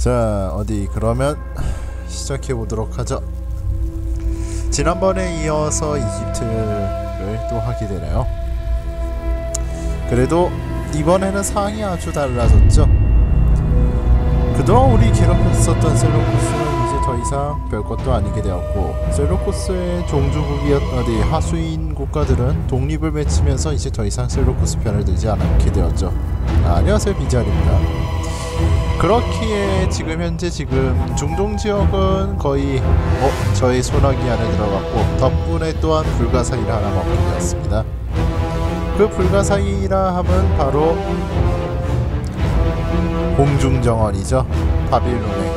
자, 어디 그러면 시작해 보도록 하죠. 지난번에 이어서 이집트를 또 하게 되네요. 그래도 이번에는 상황이 아주 달라졌죠. 그동안 우리 괴롭혔었던 셀로코스는 이제 더 이상 별것도 아니게 되었고, 셀로코스의 종주국이었 어디 하수인 국가들은 독립을 맺히면서 이제 더 이상 셀로코스 편을 들지 않게 되었죠. 안녕하세요, 비자리입니다. 그렇기에 지금 현재 중동 지역은 거의 저의 소나기 안에 들어갔고, 덕분에 또한 불가사의를 하나 먹게 되었습니다. 그 불가사의라 함은 바로 공중정원이죠. 바빌론의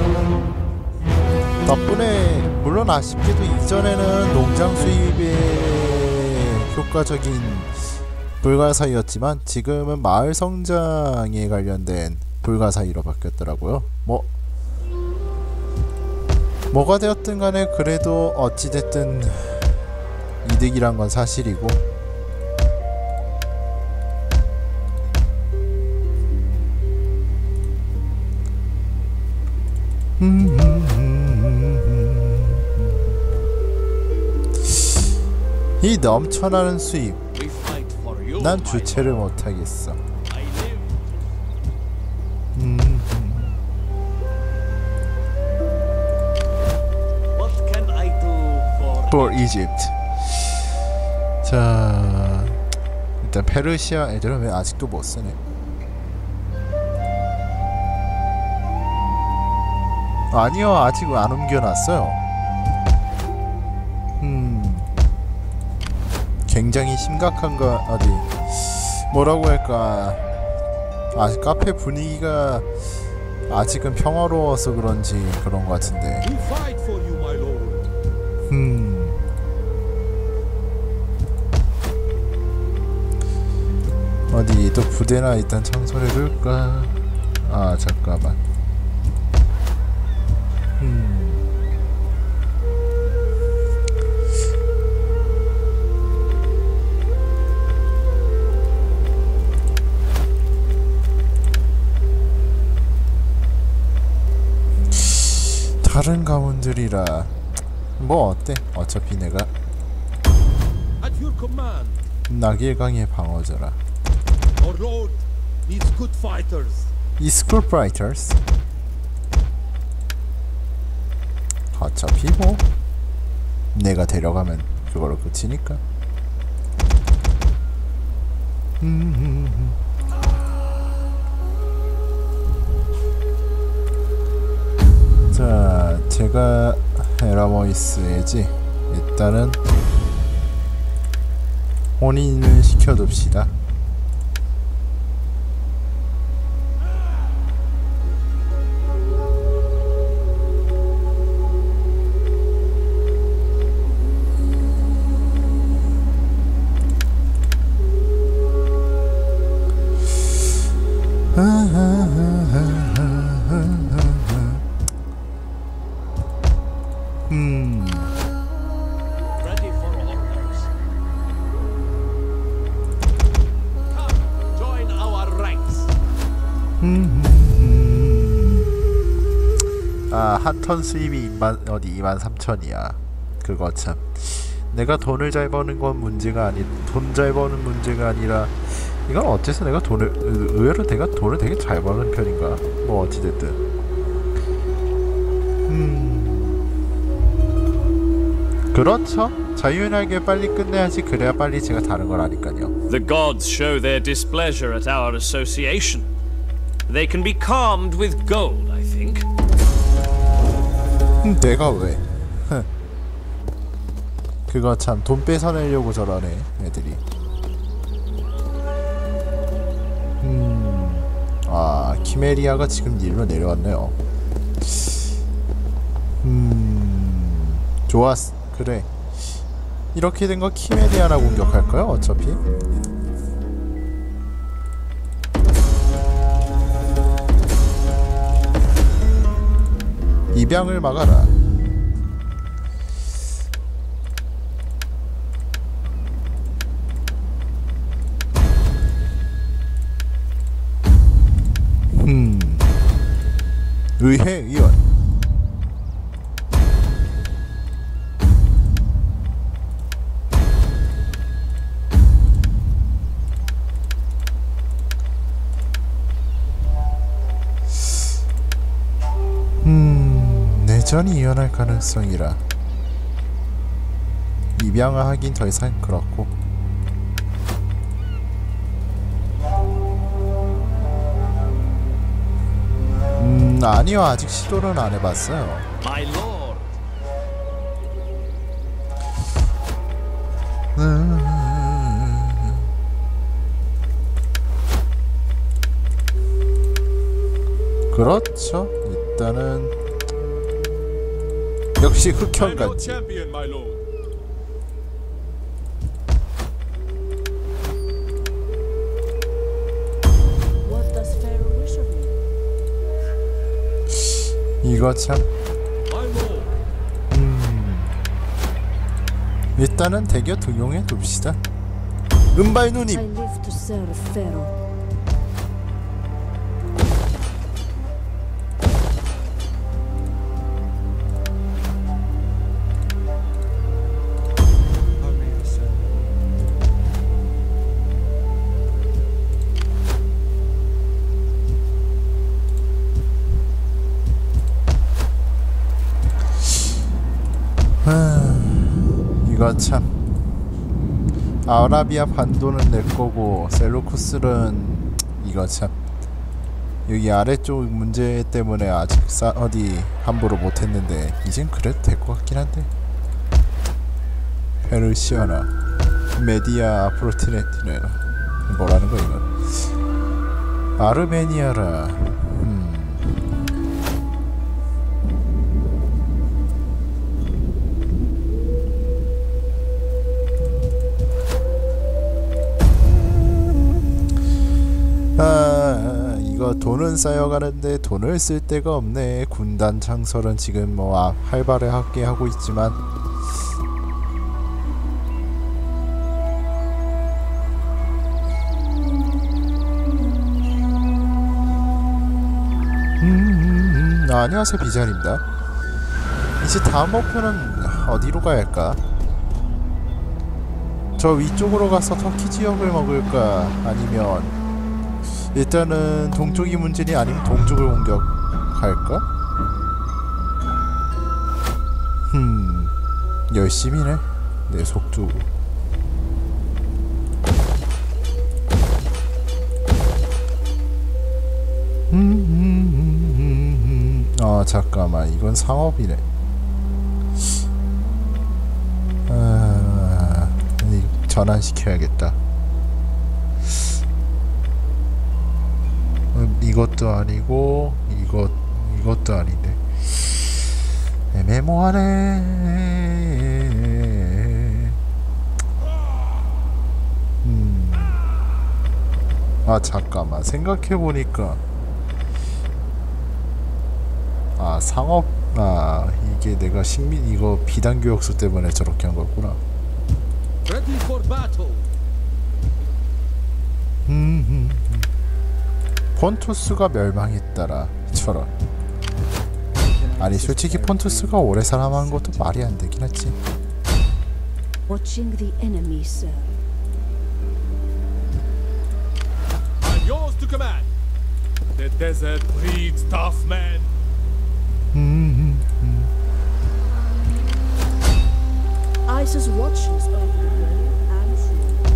덕분에, 물론 아쉽게도 이전에는 농장 수입에 효과적인 불가사의였지만 지금은 마을 성장에 관련된 불가사의로 바뀌었더라고요. 뭐가 되었든 간에 그래도 어찌됐든 이득이란 건 사실이고, 이 넘쳐나는 수입, 난 주체를 못하겠어. For Egypt. 자, 일단 페르시아 애들은 왜 아직도 못 쓰네. 아니요, 아직 안 옮겨놨어요. 굉장히 심각한 거, 어디 뭐라고 할까, 아직 카페 분위기가 아직은 평화로워서 그런지 그런 것 같은데. 어디 또 부대나 일단 청소를 해볼까? 아, 잠깐만. 다른 가문들이라 뭐 어때? 어차피 내가 나길강의 방어자라. 이 스쿨 파이터스 어차피 뭐 내가 데려가면 그걸로 끝이니까. 자, 제가 에라모이스에지 일단은 혼인을 시켜둡시다. 한 턴 수입이 23,000이야. 그거 참, 내가 돈을 잘 버는 건 문제가 돈 잘 버는 문제가 아니라, 이건 어째서 내가 의외로 내가 돈을 되게 잘 버는 편인가? 뭐 어찌됐든. 그렇죠. 자유연하게 빨리 끝내야지. 그래야 빨리 제가 다른 걸 아니까요. The gods show their displeasure at our association. They can be calmed with gold, I think. 내가 왜? 그거 참, 돈 뺏어내려고 저러네 애들이. 아, 키메리아가 지금 일로 내려왔네요. 좋았어. 그래, 이렇게 된 거 키메리아나 공격할까요? 어차피 입양을 막아라. 의회 의원. 내전이 일어날 가능성이라. 입양하긴 더 이상 그렇고. 아니요, 아직 시도는 안 해봤어요. My lord. 그렇죠. 일단은 역시 I'm your 흑현같이. champion, my lord. What does Pharaoh wish of me? 이거 참. My lord. 일단은 대교 등용해 둡시다. 은발 I 누님. live to serve Pharaoh. 이거 참. 아라비아 반도는 내 거고 셀루쿠스는 이거 참. 여기 아래쪽 문제 때문에 아직 어디 함부로 못했는데 이젠 그래도 될 것 같긴 한데. 페르시아나 메디아 아프로티네티네라 뭐라는 거 이건. 아르메니아라. 이거 돈은 쌓여가는데 돈을 쓸 데가 없네. 군단 창설은 지금 뭐 활발하게 하고 있지만 안녕하세요, 비자입니다. 이제 다음 목표는 어디로 가야 할까? 저 위쪽으로 가서 터키 지역을 먹을까? 아니면 일단은 동쪽이 문제니 아니면 동쪽을 공격할까? 열심히네 내 속도. 잠깐만, 이건 상업이네. 전환시켜야겠다. 이것도 아니고 이것도 아닌데 애매모하네. 잠깐만, 생각해보니까 상업, 이게 내가 이거 비단교역수 때문에 저렇게 한 거구나. Ready for battle. 폰투스가 멸망했더라. 저런. 아니 솔직히 폰투스가 오래 살아남은 것도 말이 안 되긴 했지. Watching the enemy, sir. I'm yours to command. The desert breeds tough men. ISIS watches over the grave and tree.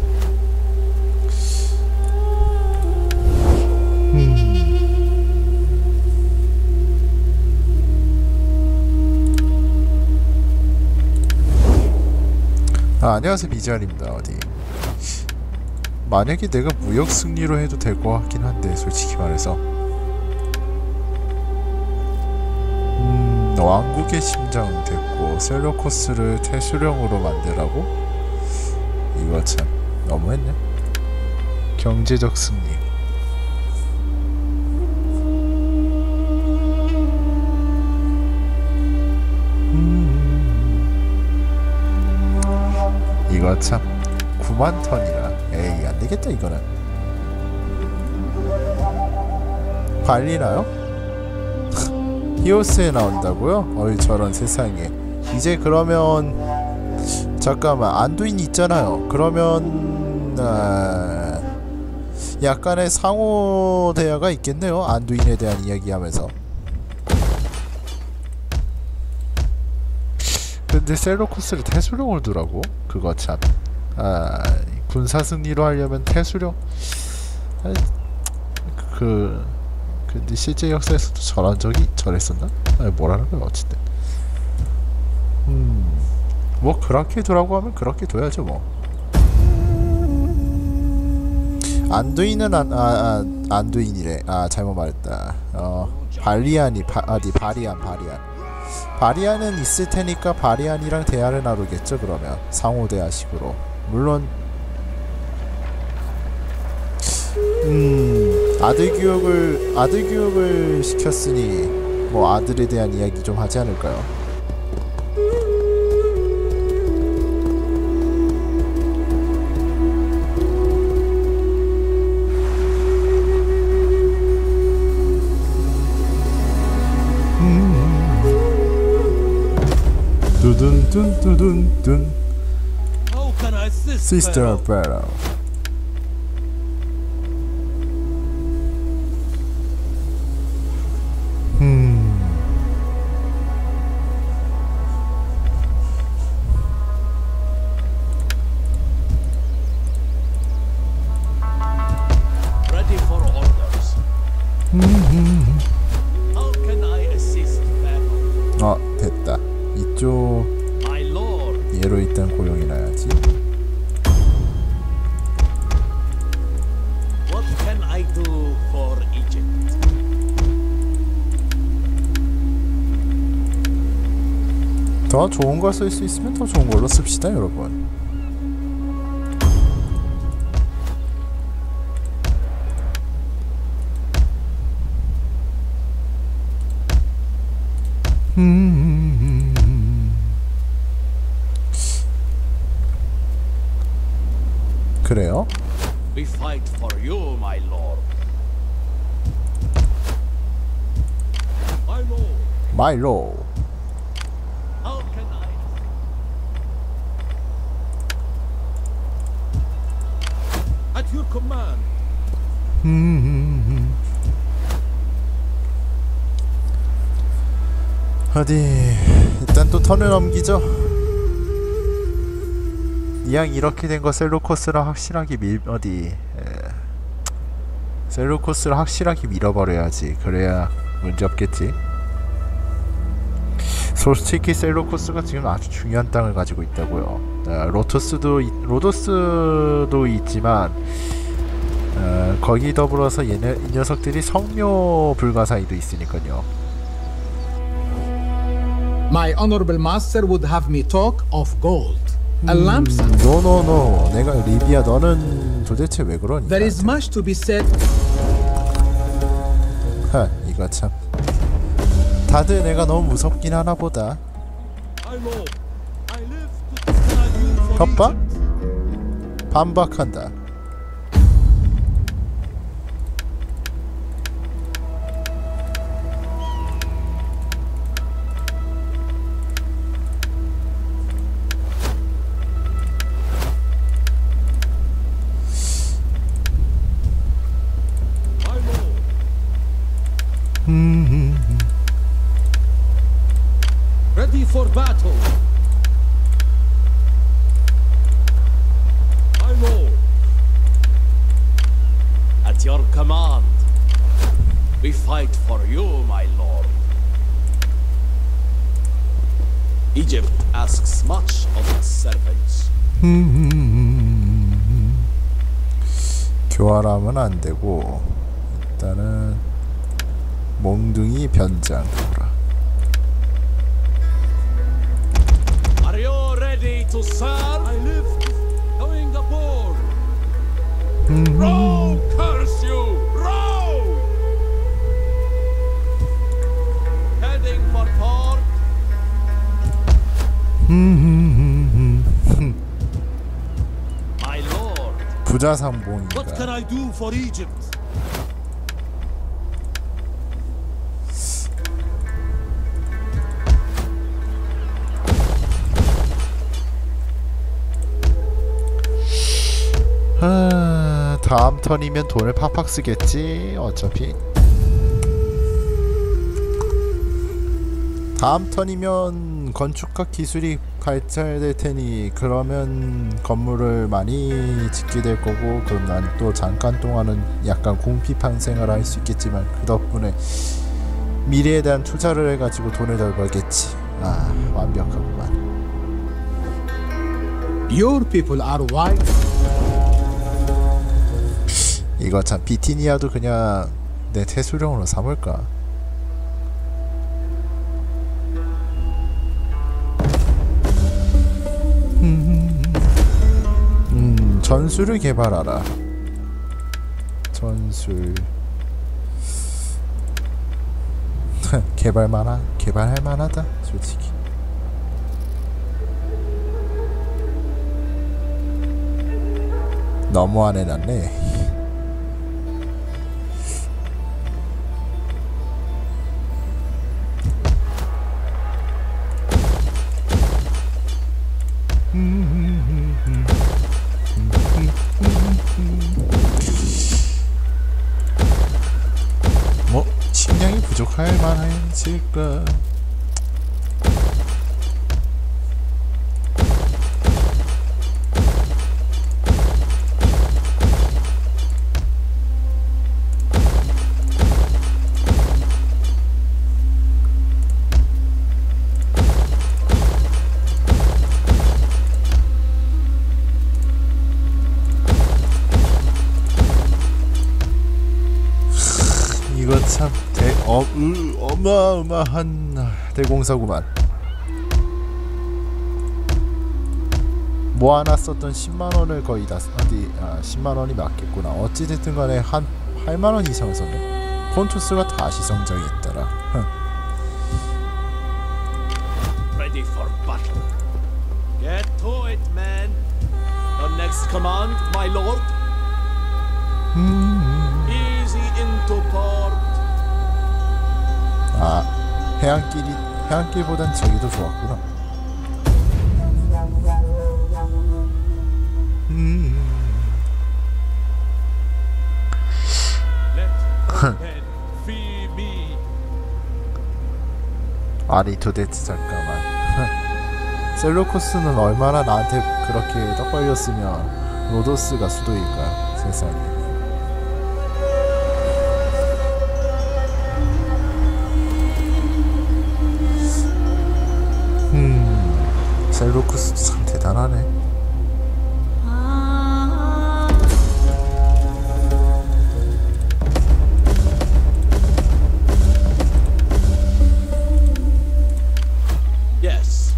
안녕하세요, 비자입니다. 어디 만약에 내가 무역 승리로 해도 될 것 같긴 한데 솔직히 말해서 왕국의 심장 됐고 셀로코스를 태수령으로 만들라고? 이거 참 너무했네. 경제적 승리. 이거 참 9만 턴이라. 에이, 안 되겠다 이거는. 발리나요? 히오스에 나온다고요? 어이 저런 세상에. 이제 그러면 잠깐만 안두인 있잖아요. 그러면 약간의 상호 대화가 있겠네요. 안두인에 대한 이야기하면서. 근데 셀로코스를 태수령을 두라고? 그거 참. 군사 승리로 하려면 태수령. 근데 실제 역사에서도 저런 적이 저랬었나? 뭐라는 거야 어쨌든. 뭐 그렇게 두라고 하면 그렇게 둬야죠 뭐. 안두인은 안두인이래. 잘못 말했다. 발리안이 바리안은 있을 테니까 바리안이랑 대화를 나누겠죠. 그러면 상호 대화식으로. 물론 아들 교육을 시켰으니 뭐 아들에 대한 이야기 좀 하지 않을까요? 두둔둔두둔둔 Sister Battle. Ready for orders. How can I assist battle? 됐다. 이쪽 My lord. 얘로 일단 고용이 나야지. What can I do for Egypt? 더 좋은 걸 쓸 수 있으면 더 좋은 걸로 씁시다 여러분. 그래요? We fight for you, my lord. My lord. 마일로. How can I? At your command. 어디 일단 또 턴을 넘기죠. 이왕 이렇게 된 거 셀로코스를 확실하게 셀로코스를 확실하게 밀어버려야지. 그래야 문제없겠지. 솔직히 셀로코스가 지금 아주 중요한 땅을 가지고 있다고요. 로도스도 있지만 거기 더불어서 이 녀석들이 성묘 불가사의도 있으니까요. My honorable master would have me talk of gold. A lampstand. 노노노. 내가 리비아 너는 도대체 왜 그러니? There is much to be said. 이거 참. 다들 내가 너무 무섭긴 하나 보다. My lord. I live to describe you for 협박? Egypt. 반박한다. Ready for battle. My lord. At your command. We fight for you, my lord. Egypt asks much of its servants. 교활하면 안 되고 일단은 몽둥이 변장. Are you ready to serve? I live going aboard. Row, curse you! Row! Heading for port. My lord. 부자상봉이다. What can I do for Egypt? 다음 턴이면 돈을 팍팍 쓰겠지. 어차피 다음 턴이면 건축학 기술이 발달될 테니 그러면 건물을 많이 짓게 될 거고, 그럼 난 또 잠깐 동안은 약간 공피판 생활을 할 수 있겠지만 그 덕분에 미래에 대한 투자를 해가지고 돈을 덜 벌겠지. 아, 완벽하구만. Your people are white. 이거 참 비티니아도 그냥 내 태수령으로 삼을까? 전술을 개발하라. 전술 개발할 만하다 솔직히. 너무 안 해놨네. 뭐 식량이 부족할 만해질까? 이거 참 어마어마한 대공사구만. 모아놨었던 10만원을 거의 다 10만원이 맞겠구나. 어찌됐든 간에 한 8만원 이상을 썼네. 폰투스가 다시 성장했더라. Ready for battle. Get to it, men. Your next command, my lord. Easy into port. 아, 해안길보단 저기도 좋았구나. Let men fear me. 아니 도대체 잠깐만. 셀로코스는 얼마나 나한테 그렇게 떡 벌렸으면 로도스가 수도일까. 세상에. 셀로코스 참 대단하네. Yes.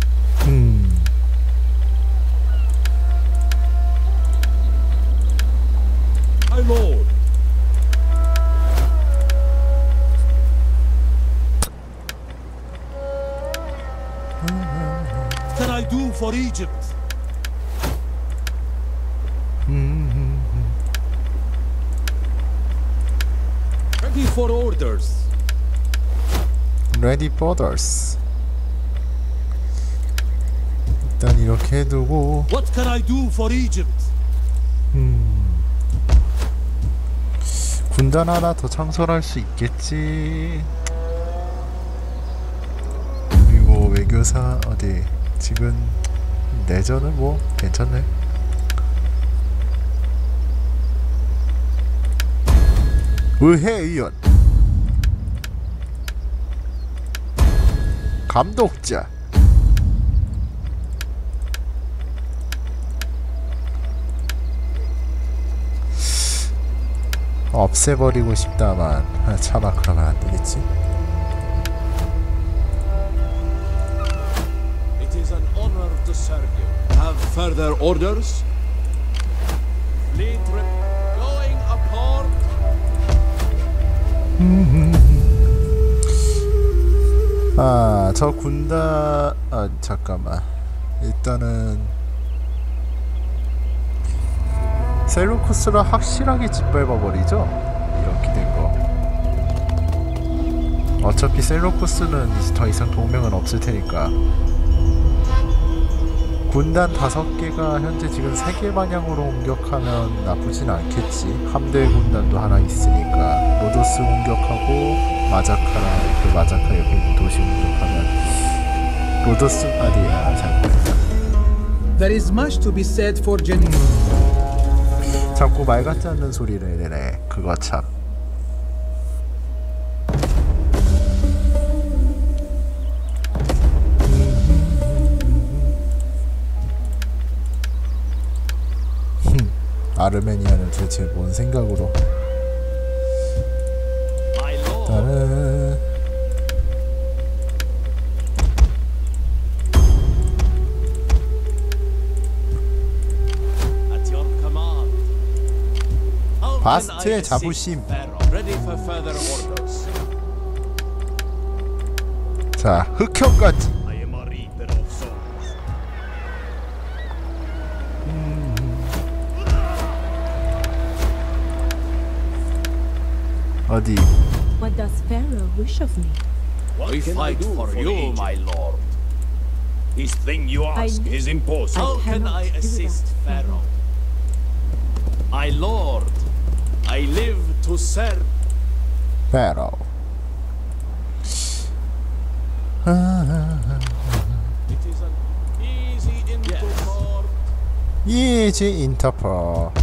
My lord. What can I do for Egypt? Ready for orders. Ready for orders. 일단 이렇게 해두고. What can I do for Egypt? 군단 하나 더 창설할 수 있겠지. 그리고 외교사 어디 지금 내전은 뭐 괜찮네. 의회의원, 감독자, 없애버리고 싶다만 차마 그러면 안 되겠지. It is an honor to serve you. Have further orders? Fleet trip going a port. 아, 저 군단 잠깐만. 일단은 셀루쿠스를 확실하게 짓밟아버리죠. 이렇게 된 거. 어차피 셀루쿠스는 더 이상 동맹은 없을 테니까. 군단 5개가 현재 지금 3개 방향으로 공격하면 나쁘진 않겠지. 함대 군단도 하나 있으니까 로도스 공격하고 마자카라, 그 마자카의 도시 공격하면 로도스 아니야, 잠깐만. There is much to be said for Geneva. 자꾸 말 같지 않는 소리를 내네. 그거 참. 아르메니아는 대체 뭔 생각으로? My lord. 나는 At your command. How can I 바스트의 assist 자부심. Pharaoh? Ready for further orders. 자, 흑형까지. I am a reaper of souls. 어디? What does Pharaoh wish of me? We fight for you, my lord. This thing you ask is impossible. How can cannot I do assist that, Pharaoh? My lord, I live to serve. 페로. It is an easy interport. 이지 인터퍼.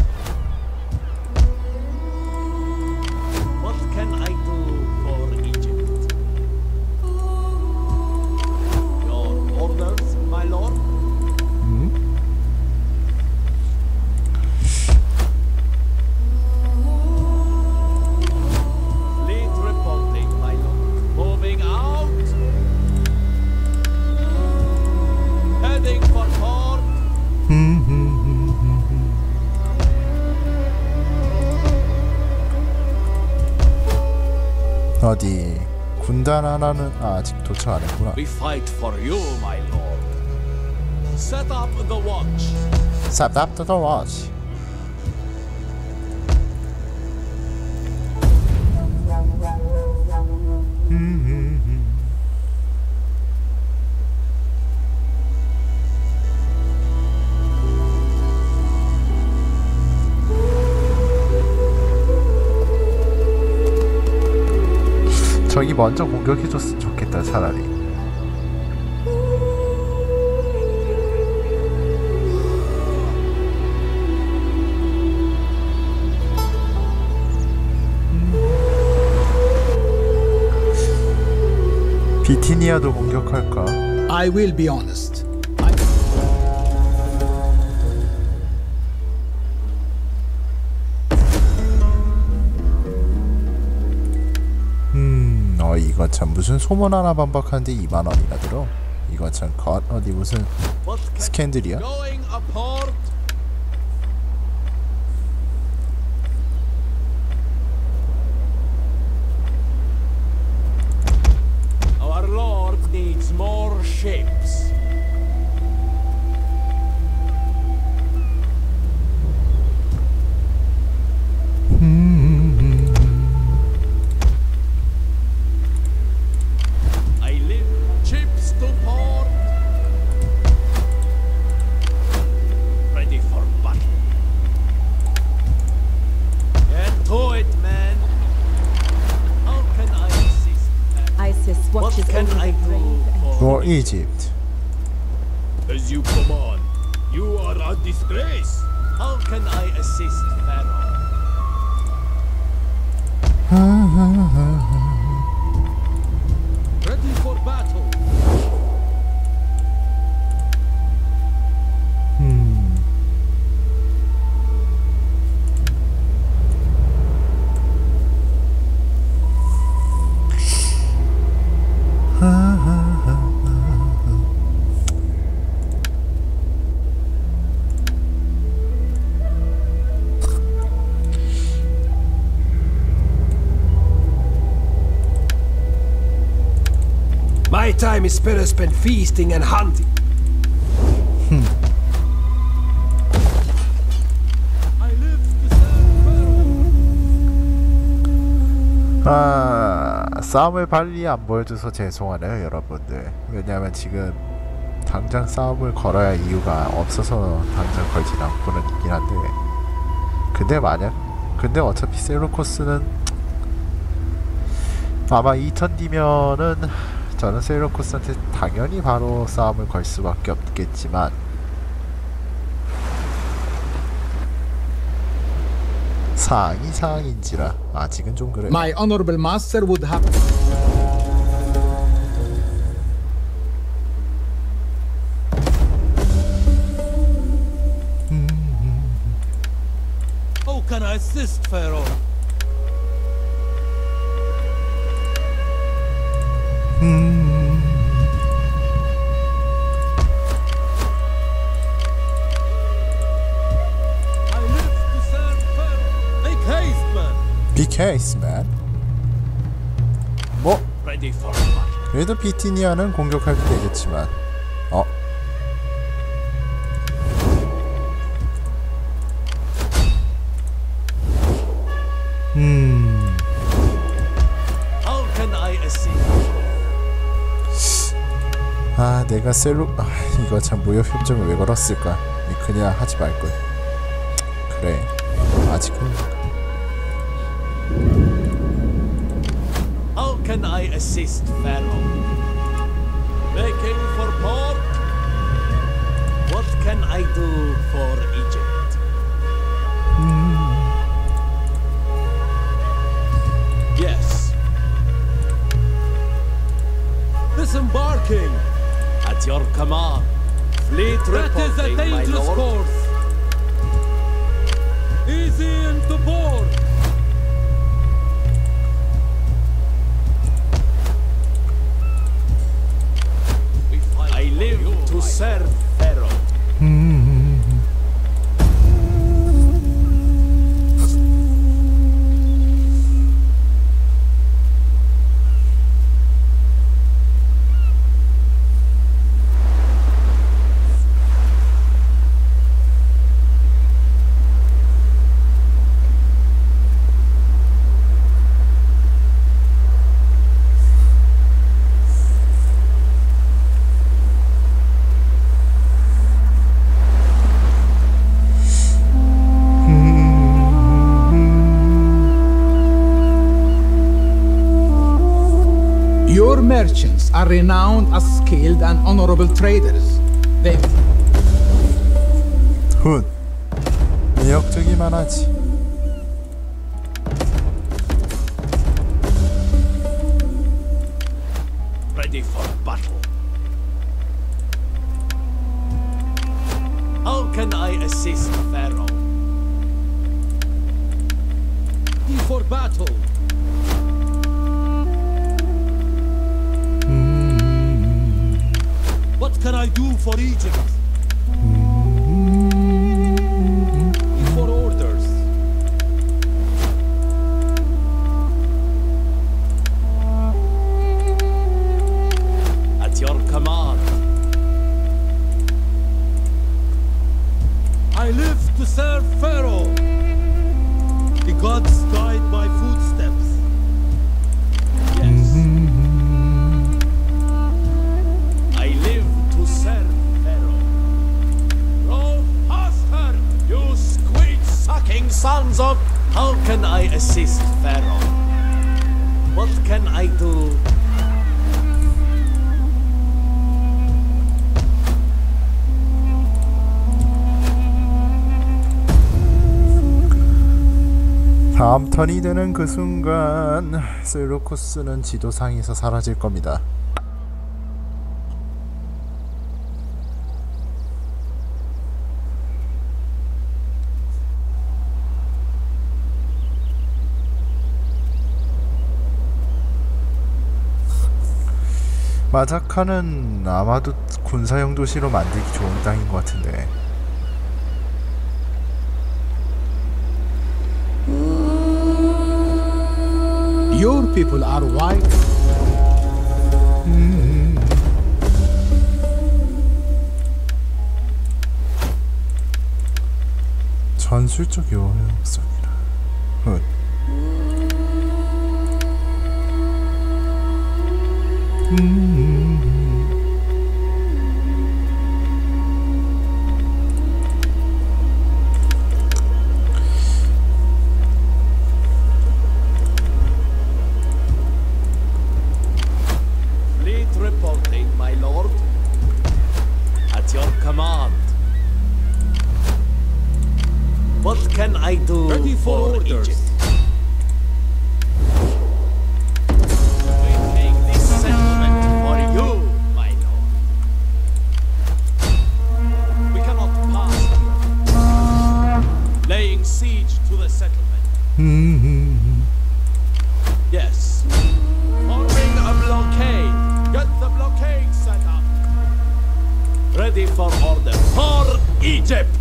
What can I do for Egypt? Your orders, my lord? Fleet reporting, my lord. Moving out. Heading for port. 어디? 군단 하나는 아직 도착 안 했구나. We fight for you, my lord. Set up the watch. Set up the watch. 저기 먼저 공격해줬으면 좋겠다, 차라리. 비티니아도 공격할까? I will be honest. 이거 참 무슨 소문 하나 반박하는데 2만 원이나 들어. 이거 참 어디 무슨 What can 스캔들이야? going a port? Our lord needs more ships. I live ships to port. Ready for battle. Get to it, man. How can I assist? Isis What watches can over I the do brave and For Egypt. As you command. You are a disgrace. How can I assist Pharaoh? Ready for battle. My time is better spent feasting and hunting. I live to serve Pharaoh. 싸움을 빨리 안 보여줘서 죄송하네요, 여러분들. 왜냐하면 지금 당장 싸움을 걸어야 이유가 없어서 당장 걸진 않고는 있긴 한데, 근데 어차피 셀로코스는 아마 2턴 뒤면은 저는 셀로코스한테 당연히 바로 싸움을 걸 수밖에 없겠지만, 상황이 상황인지라 아직은 좀 그래요. My honorable master would have... How can I assist, Pharaoh? I live to serve Pharaoh. Make haste, man. BKS만 뭐 Ready for battle. 그래도 비티니아는 공격하게 되겠지만 How can I assist? 내가 이거 참 무협 협정을 왜 걸었을까? 그냥 하지 말걸. 그래, 아직은. How can I assist, Pharaoh? Making for port? What can I do for Egypt? Yes. Disembarking! At your command. Fleet reporting, That is a my dangerous lord. course. Easy into port. I live to serve Pharaoh. Your merchants are renowned as skilled and honorable traders. They... 훈 매력적이만 하지. Ready for battle. How can I assist Pharaoh? Ready for battle. What can I do for Egypt? For orders. At your command. I live to serve Pharaoh. The gods guide my footsteps. Yes. I live to serve Pharaoh. Row faster, you squeak-sucking sons of... How can I assist Pharaoh? What can I do? 다음 턴이 되는 그 순간 셀로코스는 지도상에서 사라질 겁니다. 마자카는 아마도 군사용 도시로 만들기 좋은 땅인 것 같은데. Your people are white. 전술적 요령성이라. I do Ready for orders. Egypt? We take this settlement for you, my lord. We cannot pass here. Laying siege to the settlement. Yes. Forming a blockade. Get the blockade set up. Ready for order. For Egypt!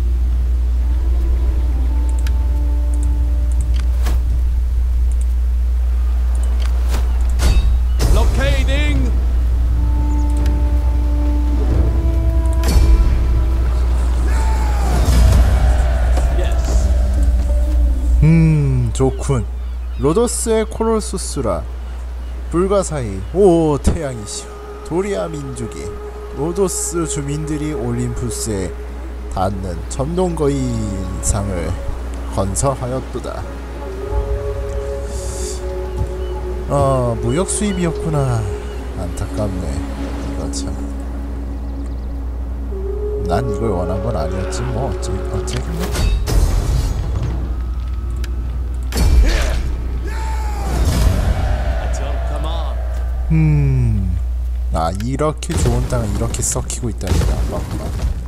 Blockading! Yes. 좋군. 로도스의 코롤수스라 불가사의 오 태양이시여 도리아 민족이 로도스 주민들이 올림푸스에 닿는 점동거인상을 건설하였도다. 무역 수입이었구나. 안타깝네. 이거 참. 난 이걸 원한 건 아니었지 뭐 어쨌든. 이렇게 좋은 땅을 이렇게 썩히고 있다니까.